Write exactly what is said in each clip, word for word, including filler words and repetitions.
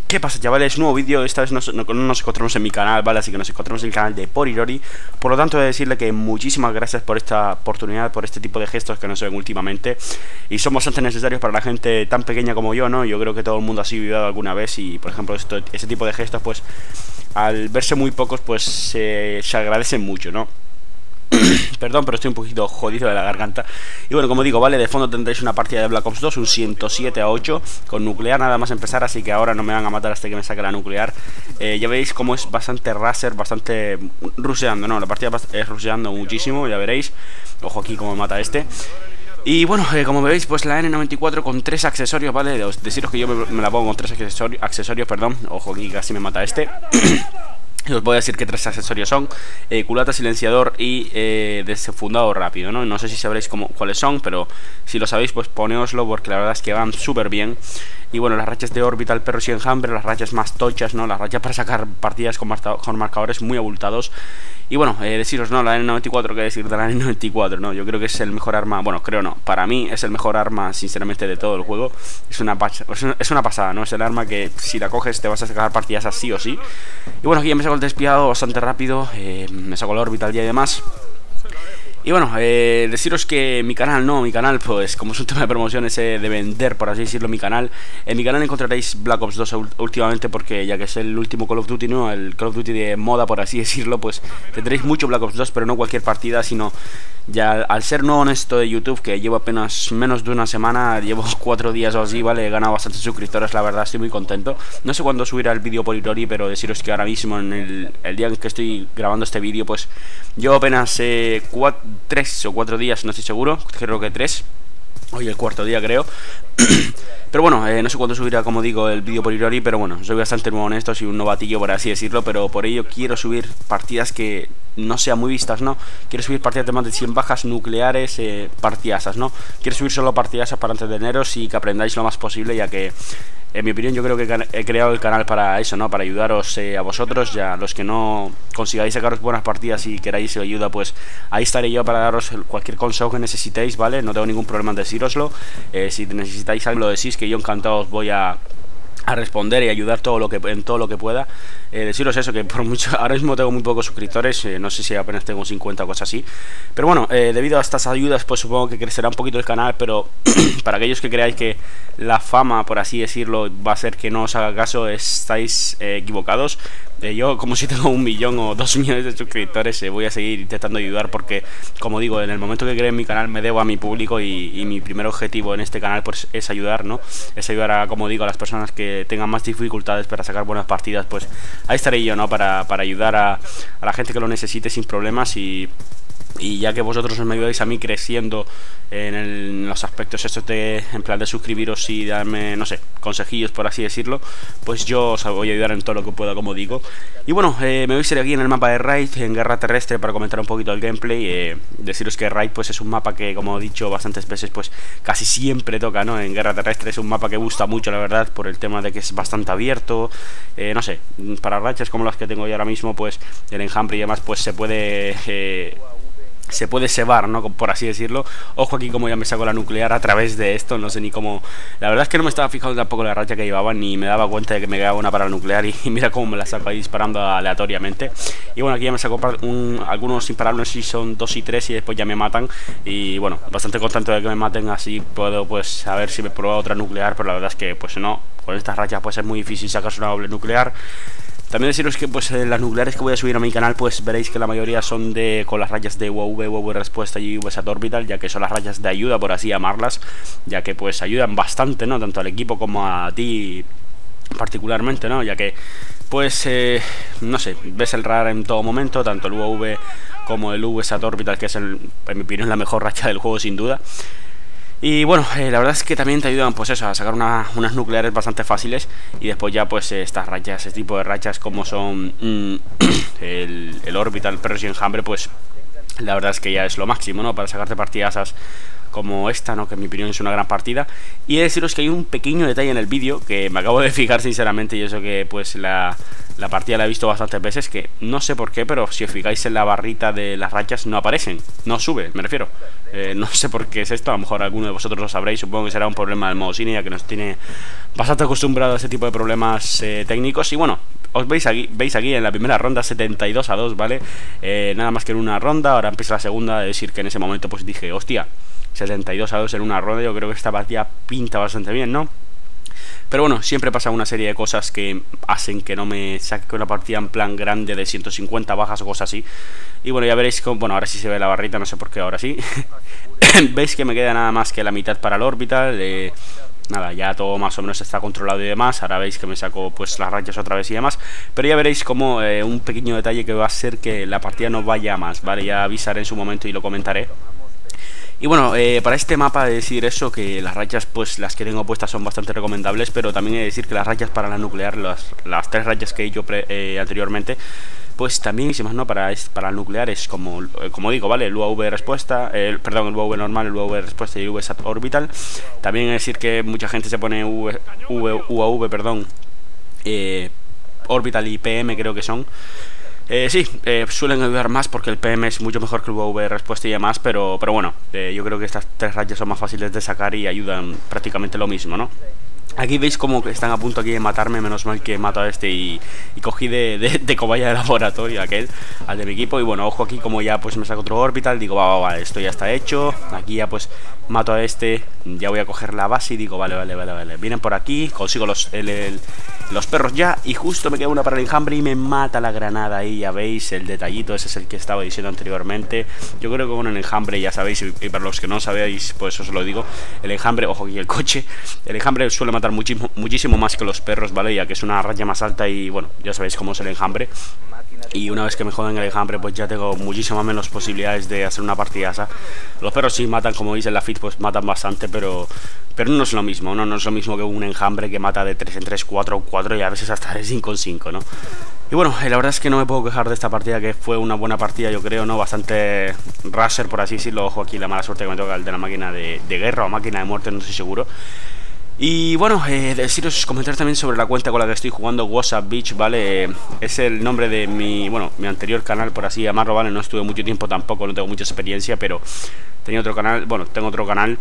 ¿Qué pasa, chavales? Nuevo vídeo. Esta vez nos, no, no nos encontramos en mi canal, ¿vale? Así que nos encontramos en el canal de Porirori. Por lo tanto, he de decirle que muchísimas gracias por esta oportunidad, por este tipo de gestos que no se ven últimamente y son bastante necesarios para la gente tan pequeña como yo, ¿no? Yo creo que todo el mundo ha sido vivido alguna vez y, por ejemplo, esto, ese tipo de gestos, pues, al verse muy pocos, pues, se, se agradecen mucho, ¿no? Perdón, pero estoy un poquito jodido de la garganta. Y bueno, como digo, vale, de fondo tendréis una partida de Black Ops dos, un ciento siete a ocho con nuclear nada más empezar, así que ahora no me van a matar hasta que me saque la nuclear. eh, Ya veis cómo es bastante raser, bastante rusheando, ¿no? La partida es rusheando muchísimo, ya veréis. Ojo aquí cómo mata este. Y bueno, eh, como veis, pues la N noventa y cuatro con tres accesorios, ¿vale? Deciros que yo me, me la pongo con tres accesorios, accesorios, perdón. Ojo aquí casi me mata este. Os voy a decir que tres accesorios son: eh, culata, silenciador y eh, desenfundado rápido, ¿no? No sé si sabréis cómo, cuáles son, pero si lo sabéis, pues poneoslo, porque la verdad es que van súper bien. Y bueno, las rachas de Orbital, Perros y Enjambre, las rachas más tochas, ¿no? Las rachas para sacar partidas con, marca con marcadores muy abultados. Y bueno, eh, deciros, ¿no? La N noventa y cuatro, ¿qué decir de la N noventa y cuatro? No, yo creo que es el mejor arma, bueno, creo no, para mí es el mejor arma, sinceramente, de todo el juego. Es una, es una pasada, ¿no? Es el arma que si la coges te vas a sacar partidas así o sí. Y bueno, aquí ya me saco el despiado bastante rápido, eh, me saco el Orbital ya y demás. Y bueno, eh, deciros que mi canal, no, mi canal, pues como es un tema de promociones, eh, de vender, por así decirlo, mi canal. En mi canal encontraréis Black Ops dos últimamente, porque ya que es el último Call of Duty, ¿no? El Call of Duty de moda, por así decirlo, pues tendréis mucho Black Ops dos, pero no cualquier partida, sino ya al ser no honesto de YouTube, que llevo apenas menos de una semana, llevo cuatro días o así, ¿vale? He ganado bastantes suscriptores, la verdad, estoy muy contento. No sé cuándo subirá el vídeo Porirori, pero deciros que ahora mismo, en el, el día en que estoy grabando este vídeo, pues llevo apenas eh, cuatro, tres o cuatro días, no estoy seguro, creo que tres. Hoy el cuarto día, creo. Pero bueno, eh, no sé cuándo subirá, como digo, el vídeo Porirori, pero bueno, soy bastante muy honesto, soy un novatillo, por así decirlo, pero por ello quiero subir partidas que no sean muy vistas, ¿no? Quiero subir partidas de más de cien bajas nucleares, eh, partidasas, ¿no? Quiero subir solo partidasas para antes de enero y que aprendáis lo más posible, ya que, en mi opinión, yo creo que he creado el canal para eso, ¿no? Para ayudaros eh, a vosotros, ya los que no consigáis sacaros buenas partidas y queráis ayuda, pues ahí estaré yo para daros cualquier consejo que necesitéis, ¿vale? No tengo ningún problema en decíroslo. Eh, si necesitáis algo, lo decís, que yo encantado os voy a... a responder y ayudar todo lo que en todo lo que pueda. Eh, deciros eso, que por mucho ahora mismo tengo muy pocos suscriptores, eh, no sé si apenas tengo cincuenta o cosas así, pero bueno, eh, debido a estas ayudas, pues supongo que crecerá un poquito el canal, pero para aquellos que creáis que la fama, por así decirlo, va a hacer que no os haga caso, estáis eh, equivocados. Eh, yo, como si tengo un millón o dos millones de suscriptores, eh, voy a seguir intentando ayudar, porque, como digo, en el momento que cree en mi canal me debo a mi público y, y mi primer objetivo en este canal, pues es ayudar, ¿no? Es ayudar a, como digo, a las personas que tengan más dificultades para sacar buenas partidas. Pues ahí estaré yo, ¿no? Para, para ayudar a, a la gente que lo necesite sin problemas. Y... Y ya que vosotros me ayudáis a mí creciendo en, el, en los aspectos estos de, en plan de suscribiros y darme, no sé, consejillos, por así decirlo, pues yo os voy a ayudar en todo lo que pueda, como digo. Y bueno, eh, me voy a ir aquí en el mapa de Raid, en Guerra Terrestre, para comentar un poquito el gameplay. eh, Deciros que Raid, pues es un mapa que, como he dicho bastantes veces, pues casi siempre toca, ¿no? En Guerra Terrestre es un mapa que gusta mucho, la verdad, por el tema de que es bastante abierto. eh, No sé, para rachas como las que tengo yo ahora mismo, pues el enjambre y demás, pues se puede... Eh, se puede cebar, ¿no? Por así decirlo. Ojo aquí como ya me saco la nuclear a través de esto, no sé ni cómo... La verdad es que no me estaba fijando tampoco la racha que llevaba, ni me daba cuenta de que me quedaba una para la nuclear. Y, y mira cómo me la saco ahí disparando aleatoriamente. Y bueno, aquí ya me saco un, algunos imparables, si son dos y tres, y después ya me matan. Y bueno, bastante contento de que me maten, así puedo pues a ver si me pruebo otra nuclear. Pero la verdad es que pues no, con estas rachas pues es muy difícil sacarse una doble nuclear. También deciros que pues eh, las nucleares que voy a subir a mi canal, pues veréis que la mayoría son de con las rayas de U A V, U A V respuesta y U V SAT Orbital, ya que son las rayas de ayuda, por así llamarlas, ya que pues ayudan bastante, ¿no? Tanto al equipo como a ti particularmente, ¿no? Ya que pues eh, no sé, ves el radar en todo momento, tanto el U A V como el U V SAT Orbital, que es el, en mi opinión la mejor racha del juego sin duda. Y bueno, eh, la verdad es que también te ayudan pues eso, a sacar una, unas nucleares bastante fáciles. Y después ya pues eh, estas rachas, este tipo de rachas como son mm, el, el Orbital, Perros y Enjambre, pues la verdad es que ya es lo máximo, ¿no? Para sacarte partidasas como esta, ¿no? Que en mi opinión es una gran partida. Y he de deciros que hay un pequeño detalle en el vídeo que me acabo de fijar sinceramente, y eso que pues la, la partida la he visto bastantes veces, que no sé por qué, pero si os fijáis en la barrita de las rachas no aparecen, no sube, me refiero. eh, No sé por qué es esto, a lo mejor alguno de vosotros lo sabréis. Supongo que será un problema del modo cine, ya que nos tiene bastante acostumbrado a este tipo de problemas eh, técnicos. Y bueno, os veis aquí, veis aquí en la primera ronda setenta y dos a dos, ¿vale? Eh, nada más que en una ronda, ahora empieza la segunda. Es decir, que en ese momento pues dije, hostia, setenta y dos a dos en una ronda, yo creo que esta partida pinta bastante bien, ¿no? Pero bueno, siempre pasa una serie de cosas que hacen que no me saque una partida en plan grande de ciento cincuenta bajas o cosas así. Y bueno, ya veréis cómo, bueno, ahora sí se ve la barrita, no sé por qué ahora sí. Veis que me queda nada más que la mitad para el orbital. eh, Nada, ya todo más o menos está controlado y demás. Ahora veis que me saco pues las rachas otra vez y demás. Pero ya veréis como eh, un pequeño detalle que va a hacer que la partida no vaya más, ¿vale? Ya avisaré en su momento y lo comentaré. Y bueno, eh, para este mapa he de decir eso, que las rachas pues las que tengo puestas son bastante recomendables, pero también he de decir que las rachas para la nuclear, las, las tres rachas que he hecho pre, eh, anteriormente, pues también, si más no, para, para el nuclear es como, como digo, ¿vale? El U A V respuesta, el, perdón, el U A V normal, el U A V respuesta y el U A V sat orbital. También he de decir que mucha gente se pone U A V, perdón, eh, orbital y P M creo que son. Eh, sí, eh, suelen ayudar más porque el P M es mucho mejor que el U A V respuesta y demás, pero, pero bueno, eh, yo creo que estas tres rayas son más fáciles de sacar y ayudan prácticamente lo mismo, ¿no? Aquí veis como que están a punto aquí de matarme, menos mal que mato a este y, y cogí de, de, de cobaya de laboratorio aquel, al de mi equipo. Y bueno, ojo aquí como ya pues me saco otro orbital, digo, va, va, va, esto ya está hecho. Aquí ya pues mato a este, ya voy a coger la base y digo, vale, vale, vale, vale. Vienen por aquí, consigo los, el, el, los perros ya y justo me queda una para el enjambre y me mata la granada ahí, ya veis, el detallito, ese es el que estaba diciendo anteriormente. Yo creo que con el enjambre, ya sabéis, y para los que no sabéis, pues os lo digo, el enjambre, ojo aquí el coche, el enjambre suele matar muchísimo, muchísimo más que los perros, ¿vale? Ya que es una raya más alta y bueno, ya sabéis cómo es el enjambre. Y una vez que me joden el enjambre, pues ya tengo muchísimas menos posibilidades de hacer una partidaza. Los perros sí matan, como veis en la fit, pues matan bastante, pero pero no es lo mismo, ¿no? No es lo mismo que un enjambre que mata de tres en tres, cuatro en cuatro y a veces hasta de cinco en cinco, ¿no? Y bueno, la verdad es que no me puedo quejar de esta partida, que fue una buena partida, yo creo, ¿no? Bastante raser, por así decirlo. Ojo aquí la mala suerte que me toca el de la máquina de, de guerra o máquina de muerte, no estoy seguro. Y bueno, eh, deciros, comentar también sobre la cuenta con la que estoy jugando, WhatsApp Beach, ¿vale? Eh, es el nombre de mi, bueno, mi anterior canal, por así llamarlo, ¿vale? No estuve mucho tiempo tampoco, no tengo mucha experiencia, pero tenía otro canal, bueno, tengo otro canal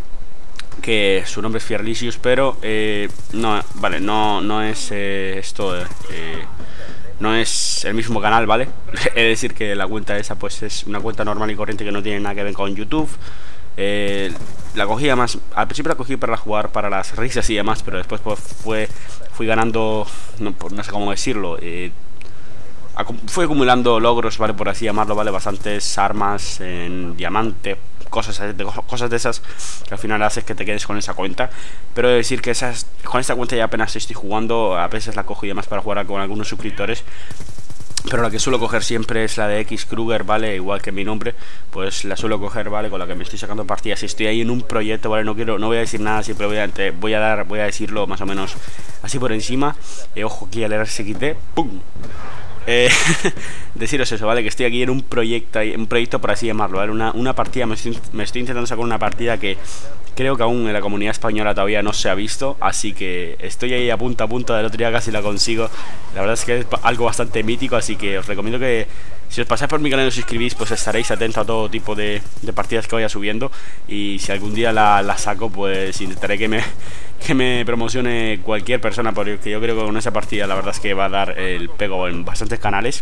que su nombre es Fierlicious, pero eh, no, vale, no, no es eh, esto, eh, no es el mismo canal, ¿vale? Es decir que la cuenta esa pues es una cuenta normal y corriente que no tiene nada que ver con YouTube. Eh, la cogí además, al principio la cogí para jugar para las risas y demás, pero después pues fue, fui ganando, no, no sé cómo decirlo, eh, fui acumulando logros, vale, por así llamarlo, vale, bastantes armas en diamante, cosas de, cosas de esas que al final haces que te quedes con esa cuenta. Pero he de decir que esas, con esta cuenta ya apenas estoy jugando, a veces la cojo y demás para jugar con algunos suscriptores. Pero la que suelo coger siempre es la de X Kruger, ¿vale? Igual que mi nombre, pues la suelo coger, ¿vale? Con la que me estoy sacando partidas. Si estoy ahí en un proyecto, ¿vale? No quiero, no voy a decir nada, siempre voy a, voy a dar, voy a decirlo más o menos así por encima. Eh, ojo aquí al R S X T, ¡pum! Eh, deciros eso, ¿vale? Que estoy aquí en un proyecto, un proyecto por así llamarlo, ¿vale? Una, una partida, me estoy, me estoy intentando sacar una partida que creo que aún en la comunidad española todavía no se ha visto, así que estoy ahí a punto a punto, del otro día casi la consigo. La verdad es que es algo bastante mítico, así que os recomiendo que si os pasáis por mi canal y os suscribís, pues estaréis atentos a todo tipo de, de partidas que vaya subiendo. Y si algún día la, la saco, pues intentaré que me, que me promocione cualquier persona, porque yo creo que con esa partida la verdad es que va a dar el pego en bastantes canales.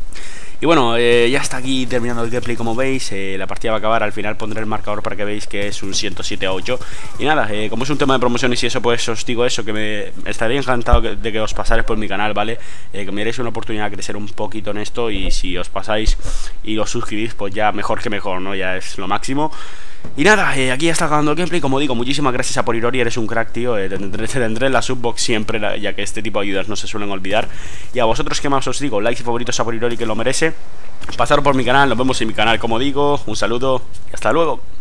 Y bueno, eh, ya está aquí terminando el gameplay, como veis. eh, La partida va a acabar, al final pondré el marcador para que veáis que es un ciento siete a ocho. Y nada, eh, como es un tema de promociones y eso, pues os digo eso, que me estaría encantado de que os pasarais por mi canal, ¿vale? Eh, que me deis una oportunidad de crecer un poquito en esto. Y si os pasáis y os suscribís, pues ya mejor que mejor, ¿no? Ya es lo máximo. Y nada, eh, aquí ya está acabando el gameplay. Como digo, muchísimas gracias a Porirori, eres un crack, tío. eh, te, tendré, te tendré en la subbox siempre, la, ya que este tipo de ayudas no se suelen olvidar. Y a vosotros, ¿qué más os digo? Likes y favoritos a Porirori, que lo merece. Pasaros por mi canal, nos vemos en mi canal, como digo. Un saludo y hasta luego.